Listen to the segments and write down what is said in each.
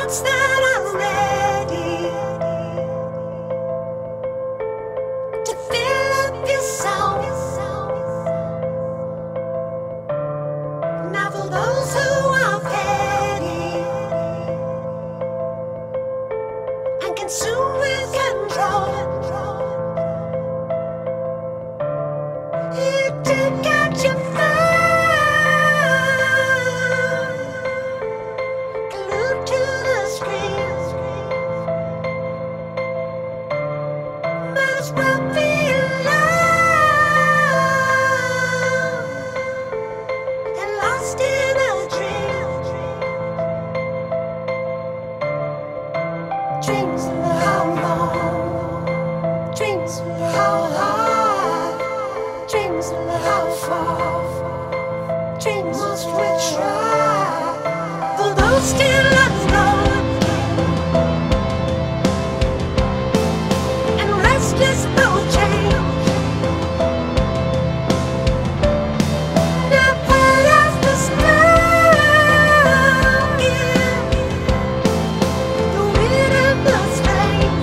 thoughts that are ready to fill up your soul. Now for those who are petty and consumed with control, you take out your glued to the screen. Might as well be alone and lost in a dream. Dreams of how long, dreams of how high, dreams of how far, dreams must we try. For those still unknown and restless, no change. Now part of the snow, yeah, the wind and the strange.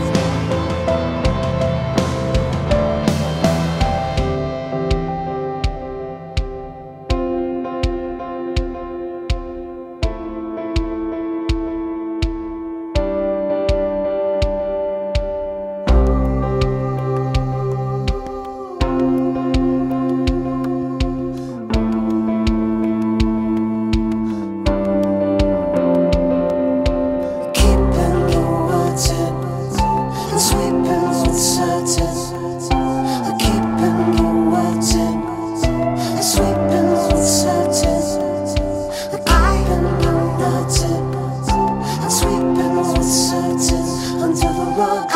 Until the rug